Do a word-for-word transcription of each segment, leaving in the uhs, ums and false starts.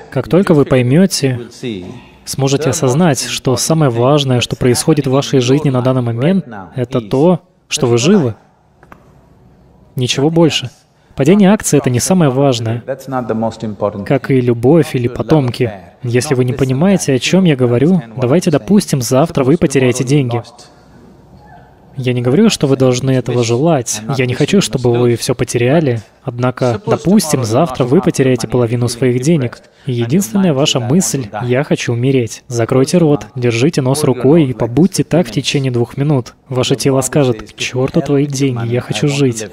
Как только вы поймете, сможете осознать, что самое важное, что происходит в вашей жизни на данный момент, это то, что вы живы. Ничего больше. Падение акций — это не самое важное, как и любовь или потомки. Если вы не понимаете, о чем я говорю, давайте допустим, завтра вы потеряете деньги. Я не говорю, что вы должны этого желать. Я не хочу, чтобы вы все потеряли. Однако, допустим, завтра вы потеряете половину своих денег. И единственная ваша мысль — «Я хочу умереть». Закройте рот, держите нос рукой и побудьте так в течение двух минут. Ваше тело скажет: «К черту твои деньги, я хочу жить».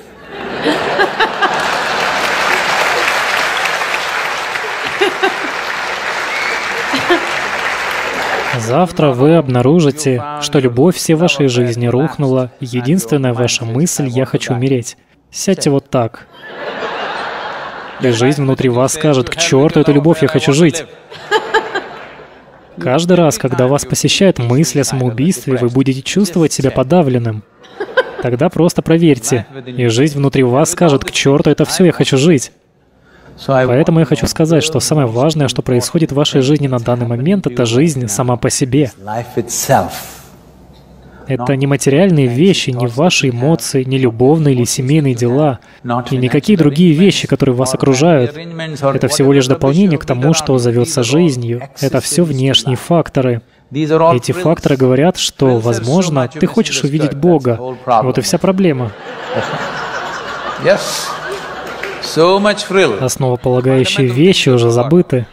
Завтра вы обнаружите, что любовь всей вашей жизни рухнула, и единственная ваша мысль — «Я хочу умереть». Сядьте вот так. И жизнь внутри вас скажет: «К черту эту любовь, я хочу жить». Каждый раз, когда вас посещает мысль о самоубийстве, вы будете чувствовать себя подавленным. Тогда просто проверьте, и жизнь внутри вас скажет: «К черту это все, я хочу жить». Поэтому я хочу сказать, что самое важное, что происходит в вашей жизни на данный момент, это жизнь сама по себе. Это не материальные вещи, не ваши эмоции, не любовные или семейные дела, и никакие другие вещи, которые вас окружают. Это всего лишь дополнение к тому, что зовется жизнью. Это все внешние факторы. Эти факторы говорят, что, возможно, ты хочешь увидеть Бога. Вот и вся проблема. Основополагающие вещи уже забыты.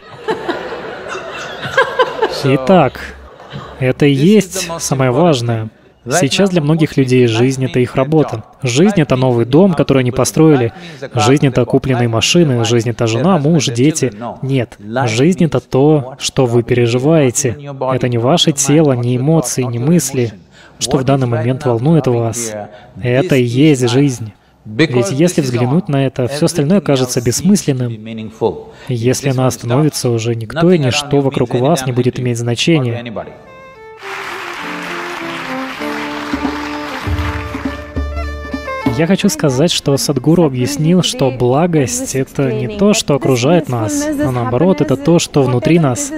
Итак, это и есть самое важное. Сейчас для многих людей жизнь — это их работа. Жизнь — это новый дом, который они построили. Жизнь — это купленные машины. Жизнь — это жена, муж, дети. Нет. Жизнь — это то, что вы переживаете. Это не ваше тело, не эмоции, не мысли, что в данный момент волнует вас. Это и есть жизнь. Ведь если взглянуть на это, все остальное кажется бессмысленным. Если она остановится, уже никто и ничто вокруг вас не будет иметь значения. Я хочу сказать, что Садхгуру объяснил, что благость — это не то, что окружает нас, а наоборот, это то, что внутри нас.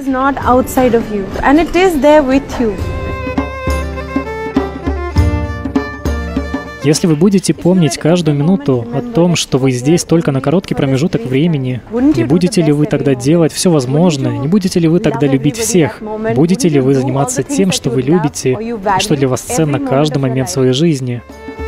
Если вы будете помнить каждую минуту о том, что вы здесь только на короткий промежуток времени, не будете ли вы тогда делать все возможное? Не будете ли вы тогда любить всех? Будете ли вы заниматься тем, что вы любите, и что для вас ценно каждый момент своей жизни?